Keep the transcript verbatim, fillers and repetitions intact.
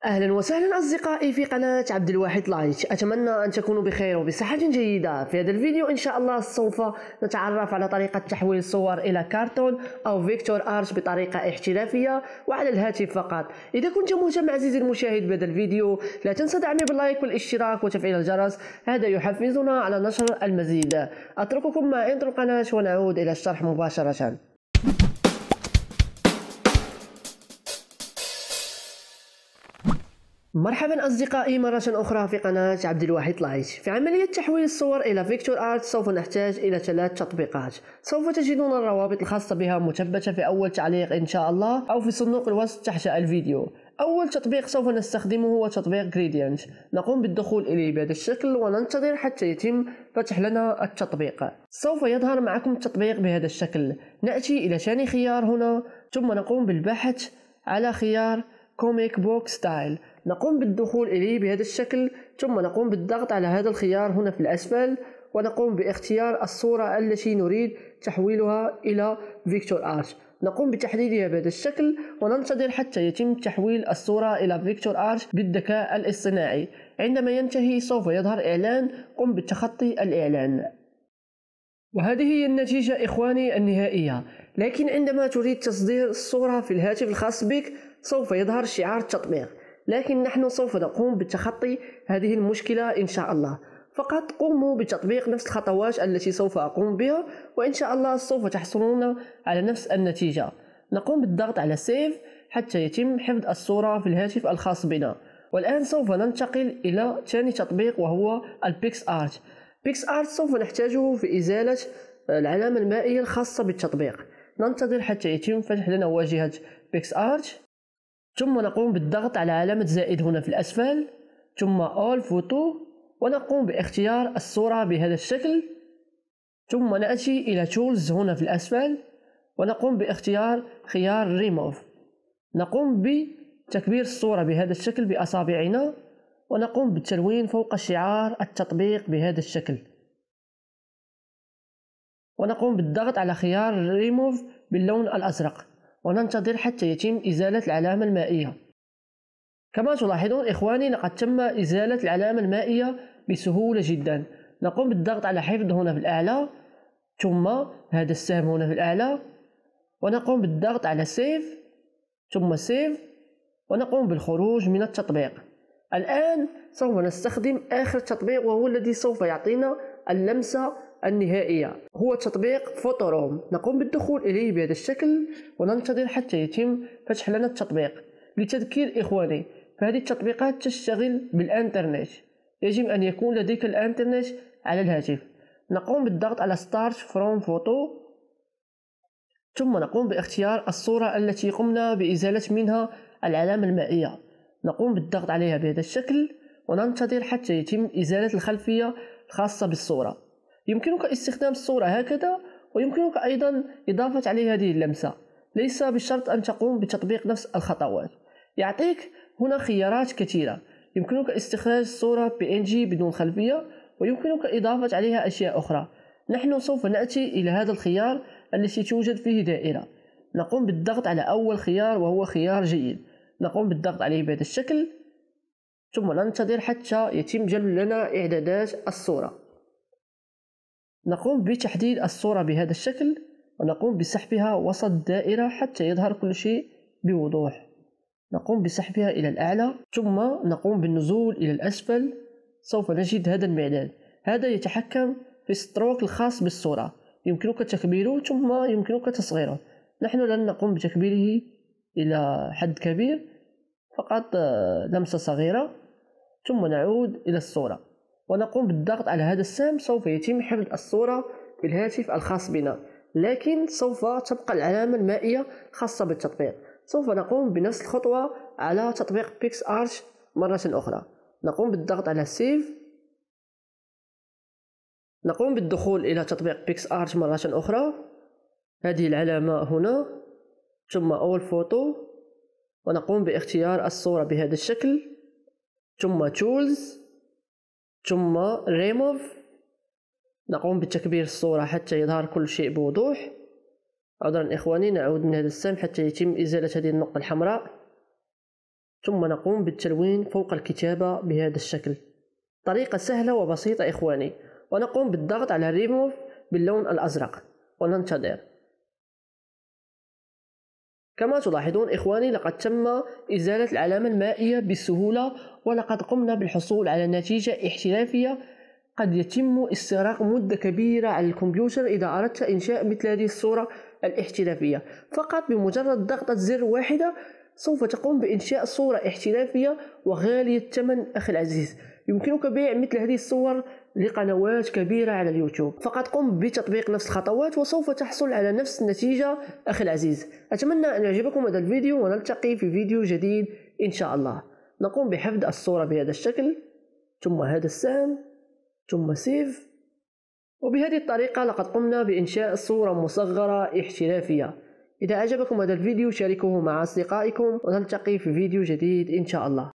أهلا وسهلا أصدقائي في قناة عبد الواحد لايت. أتمنى أن تكونوا بخير وبصحة جيدة. في هذا الفيديو إن شاء الله سوف نتعرف على طريقة تحويل الصور إلى كارتون أو فيكتور آرت بطريقة احترافية وعلى الهاتف فقط. إذا كنت مهتم عزيزي المشاهد بهذا الفيديو لا تنسى دعمي باللايك والاشتراك وتفعيل الجرس، هذا يحفزنا على نشر المزيد. أترككم مع انترو القناة ونعود إلى الشرح مباشرة. مرحبا أصدقائي مرة أخرى في قناة عبد الواحد لايت. في عملية تحويل الصور إلى فيكتور آرت سوف نحتاج إلى ثلاث تطبيقات، سوف تجدون الروابط الخاصة بها مثبتة في أول تعليق إن شاء الله أو في صندوق الوصف تحت الفيديو. أول تطبيق سوف نستخدمه هو تطبيق Gradient. نقوم بالدخول إليه بهذا الشكل وننتظر حتى يتم فتح لنا التطبيق. سوف يظهر معكم التطبيق بهذا الشكل. نأتي إلى ثاني خيار هنا ثم نقوم بالبحث على خيار كوميك بوك ستايل، نقوم بالدخول إليه بهذا الشكل ثم نقوم بالضغط على هذا الخيار هنا في الأسفل ونقوم باختيار الصورة التي نريد تحويلها إلى فيكتور آرت. نقوم بتحديدها بهذا الشكل وننتظر حتى يتم تحويل الصورة إلى فيكتور آرت بالذكاء الاصطناعي. عندما ينتهي سوف يظهر إعلان قم بتخطي الإعلان. وهذه هي النتيجة إخواني النهائية. لكن عندما تريد تصدير الصورة في الهاتف الخاص بك سوف يظهر شعار التطبيق، لكن نحن سوف نقوم بتخطي هذه المشكلة إن شاء الله. فقط قوموا بتطبيق نفس الخطوات التي سوف أقوم بها وإن شاء الله سوف تحصلون على نفس النتيجة. نقوم بالضغط على سيف حتى يتم حفظ الصورة في الهاتف الخاص بنا. والآن سوف ننتقل إلى ثاني تطبيق وهو البيكس آرت. بيكس آرت سوف نحتاجه في إزالة العلامة المائية الخاصة بالتطبيق. ننتظر حتى يتم فتح لنا واجهة بيكس آرت ثم نقوم بالضغط على علامة زائد هنا في الأسفل ثم All Photo ونقوم باختيار الصورة بهذا الشكل ثم نأتي إلى Tools هنا في الأسفل ونقوم باختيار خيار Remove. نقوم بتكبير الصورة بهذا الشكل بأصابعنا ونقوم بالتلوين فوق شعار التطبيق بهذا الشكل ونقوم بالضغط على خيار Remove باللون الأزرق وننتظر حتى يتم إزالة العلامة المائية. كما تلاحظون إخواني لقد تم إزالة العلامة المائية بسهولة جدا. نقوم بالضغط على حفظ هنا في الأعلى ثم هذا السهم هنا في الأعلى ونقوم بالضغط على سيف ثم سيف ونقوم بالخروج من التطبيق. الآن سوف نستخدم آخر تطبيق وهو الذي سوف يعطينا اللمسة النهائية، هو تطبيق فوتوروم. نقوم بالدخول إليه بهذا الشكل وننتظر حتى يتم فتح لنا التطبيق. لتذكير إخواني فهذه التطبيقات تشتغل بالإنترنت، يجب أن يكون لديك الإنترنت على الهاتف. نقوم بالضغط على Start from Photo ثم نقوم باختيار الصورة التي قمنا بإزالة منها العلامة المائية. نقوم بالضغط عليها بهذا الشكل وننتظر حتى يتم إزالة الخلفية الخاصة بالصورة. يمكنك استخدام الصورة هكذا ويمكنك أيضا إضافة عليها هذه اللمسة، ليس بالشرط أن تقوم بتطبيق نفس الخطوات. يعطيك هنا خيارات كثيرة، يمكنك استخراج الصورة بي إن جي بدون خلفية ويمكنك إضافة عليها أشياء أخرى. نحن سوف نأتي إلى هذا الخيار الذي توجد فيه دائرة. نقوم بالضغط على أول خيار وهو خيار جيد، نقوم بالضغط عليه بهذا الشكل ثم ننتظر حتى يتم جلب لنا إعدادات الصورة. نقوم بتحديد الصورة بهذا الشكل ونقوم بسحبها وسط الدائرة حتى يظهر كل شيء بوضوح. نقوم بسحبها إلى الأعلى ثم نقوم بالنزول إلى الأسفل. سوف نجد هذا المعداد، هذا يتحكم في الستروك الخاص بالصورة، يمكنك تكبيره ثم يمكنك تصغيره. نحن لن نقوم بتكبيره إلى حد كبير، فقط لمسة صغيرة ثم نعود إلى الصورة ونقوم بالضغط على هذا السهم. سوف يتم حفظ الصورة بالهاتف الخاص بنا، لكن سوف تبقى العلامة المائية خاصة بالتطبيق. سوف نقوم بنفس الخطوة على تطبيق بيكس آرت مرة أخرى. نقوم بالضغط على سيف، نقوم بالدخول إلى تطبيق بيكس آرت مرة أخرى، هذه العلامة هنا ثم أول فوتو ونقوم باختيار الصورة بهذا الشكل ثم Tools ثم Remove. نقوم بتكبير الصورة حتى يظهر كل شيء بوضوح. عذرا إخواني، نعود من هذا السهم حتى يتم إزالة هذه النقطة الحمراء. ثم نقوم بالتلوين فوق الكتابة بهذا الشكل. طريقة سهلة وبسيطة إخواني، ونقوم بالضغط على ريموف باللون الأزرق وننتظر. كما تلاحظون إخواني لقد تم إزالة العلامة المائية بسهولة، ولقد قمنا بالحصول على نتيجة احترافية. قد يتم استغراق مدة كبيرة على الكمبيوتر إذا أردت إنشاء مثل هذه الصورة الاحترافية. فقط بمجرد ضغطة زر واحدة سوف تقوم بإنشاء صورة احترافية وغالية الثمن أخي العزيز. يمكنك بيع مثل هذه الصور لقنوات كبيرة على اليوتيوب. فقط قم بتطبيق نفس الخطوات وسوف تحصل على نفس النتيجة أخي العزيز. أتمنى أن يعجبكم هذا الفيديو، ونلتقي في فيديو جديد إن شاء الله. نقوم بحفظ الصورة بهذا الشكل، ثم هذا السهم، ثم سيف. وبهذه الطريقة لقد قمنا بإنشاء صورة مصغرة احترافية. إذا أعجبكم هذا الفيديو شاركوه مع أصدقائكم، ونلتقي في فيديو جديد إن شاء الله.